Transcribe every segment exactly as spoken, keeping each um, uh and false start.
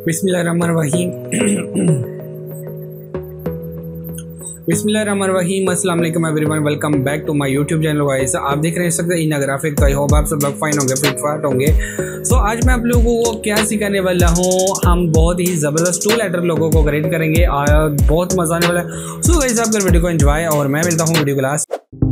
बिस्मिल्लाहिर्रहमानिर्रहीम बिस्मिल्लाहिर्रहमानिर्रहीम अस्सलाम वालेकुम everyone, welcome back to my YouTube channel guys. आप देख रहे हैं सकते इन ग्राफिक, तो आई होप आप सब लोग फाइन होंगे, फिट फाट होंगे। सो so, आज मैं आप लोगों को क्या सिखाने वाला हूँ, हम बहुत ही ज़बरदस्त टू लेटर लोगों को ग्रेड करेंगे और बहुत मज़ा आने वाला है। सो गाइस आप वीडियो को एंजॉय और मैं मिलता हूँ वीडियो क्लास।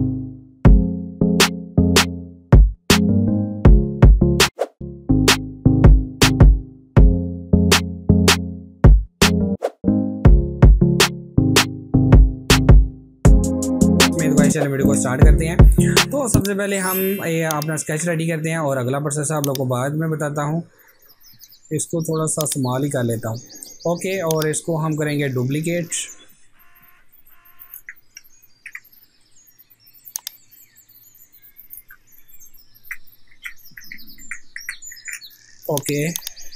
चलिए वीडियो को स्टार्ट करते हैं। तो सबसे पहले हम ये अपना स्केच रेडी करते हैं और अगला प्रोसेस आप लोगों को बाद में बताता हूँ। इसको थोड़ा सा स्मॉल ही कर लेता हूँ, ओके। और इसको हम करेंगे डुप्लीकेट, ओके।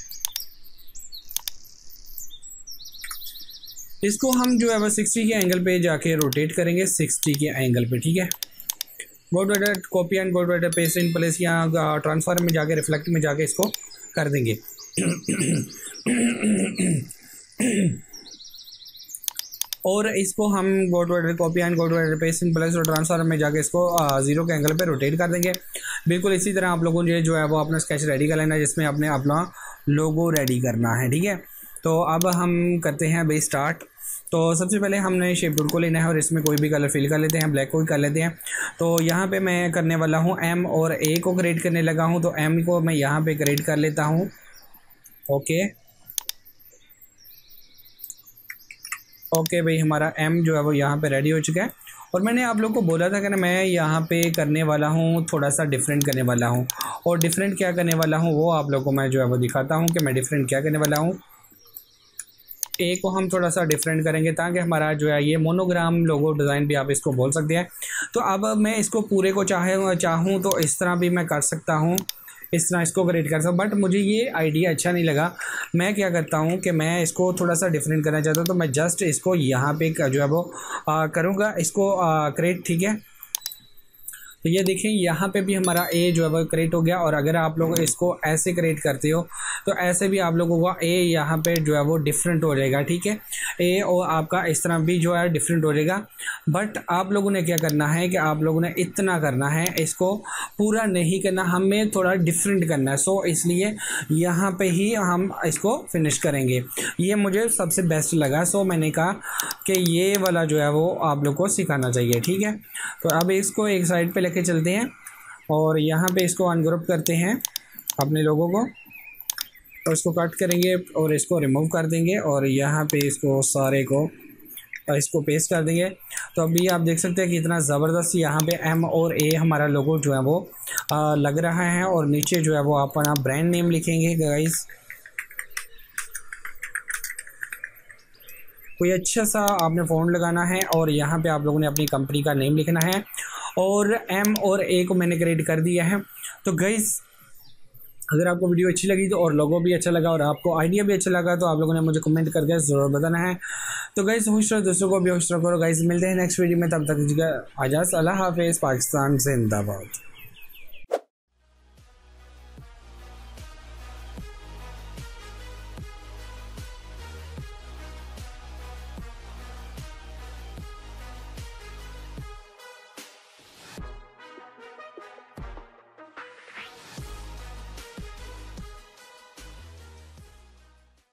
इसको हम जो है वो सिक्सटी के एंगल पे जाके रोटेट करेंगे, सिक्सटी के एंगल पे, ठीक है। Go to edit, copy and go to edit, paste in place या ट्रांसफॉर्म में जाके रिफ्लेक्ट में जाके इसको कर देंगे। और इसको हम go to edit, copy and go to edit, paste in place और ट्रांसफॉर्म में जाके इसको जीरो के एंगल पे रोटेट कर देंगे। बिल्कुल इसी तरह आप लोगों ने जो है वो अपना स्केच रेडी कर लेना है, जिसमें अपने अपना लोगो रेडी करना है, ठीक है। तो अब हम करते हैं भाई स्टार्ट। तो सबसे पहले हमने शेप टूल को लेना है और इसमें कोई भी कलर फिल कर लेते हैं, ब्लैक को ही कर लेते हैं। तो यहाँ पे मैं करने वाला हूँ एम और ए को क्रिएट करने लगा हूँ, तो एम को मैं यहाँ पे क्रिएट कर लेता हूँ, ओके ओके भाई। हमारा एम जो है वो यहाँ पे रेडी हो चुका है। और मैंने आप लोग को बोला था कि ना मैं यहाँ पे करने वाला हूँ थोड़ा सा डिफरेंट करने वाला हूँ, और डिफरेंट क्या करने वाला हूँ वो आप लोग को मैं जो है वो दिखाता हूँ कि मैं डिफरेंट क्या करने वाला हूँ। ए को हम थोड़ा सा डिफरेंट करेंगे ताकि हमारा जो है ये मोनोग्राम लोगो डिज़ाइन भी आप इसको बोल सकते हैं। तो अब मैं इसको पूरे को चाहे चाहूँ तो इस तरह भी मैं कर सकता हूँ, इस तरह इसको क्रिएट कर सकता हूँ, बट मुझे ये आइडिया अच्छा नहीं लगा। मैं क्या करता हूँ कि मैं इसको थोड़ा सा डिफरेंट करना चाहता हूँ, तो मैं जस्ट इसको यहाँ पे जो है वो करूँगा, इसको क्रिएट, ठीक है। तो ये देखें यहाँ पे भी हमारा ए जो है वो क्रिएट हो गया। और अगर आप लोग इसको ऐसे क्रिएट करते हो तो ऐसे भी आप लोगों का ए यहाँ पे जो है वो डिफरेंट हो जाएगा, ठीक है। ए और आपका इस तरह भी जो है डिफरेंट हो जाएगा। बट आप लोगों ने क्या करना है कि आप लोगों ने इतना करना है, इसको पूरा नहीं करना, हमें थोड़ा डिफरेंट करना है। सो इसलिए यहाँ पे ही हम इसको फिनिश करेंगे। ये मुझे सबसे बेस्ट लगा, सो मैंने कहा कि ये वाला जो है वो आप लोग को सिखाना चाहिए, ठीक है। तो अब इसको एक साइड पे लेके चलते हैं और यहाँ पे इसको अनग्रुप करते हैं अपने लोगों को, और इसको कट करेंगे और इसको रिमूव कर देंगे और यहाँ पे इसको सारे को इसको पेस्ट कर देंगे। तो अभी आप देख सकते हैं कि इतना ज़बरदस्त यहाँ पे एम और ए हमारा लोगो जो है वो आ, लग रहा है। और नीचे जो है वो अपना ब्रांड नेम लिखेंगे गाइस, कोई अच्छा सा आपने फ़ॉन्ट लगाना है और यहाँ पे आप लोगों ने अपनी कंपनी का नेम लिखना है। और एम और ए को मैंने क्रिएट कर दिया है। तो गाइस अगर आपको वीडियो अच्छी लगी तो और लोगो भी अच्छा लगा और आपको आइडिया भी अच्छा लगा तो आप लोगों ने मुझे कमेंट करके ज़रूर बताना है। तो गाइस खुश रहो, दोस्तों को भी खुश रखो। गाइस मिलते हैं नेक्स्ट वीडियो में, तब तक आजाज़, अल्लाह हाफिज़, पाकिस्तान जिंदाबाद।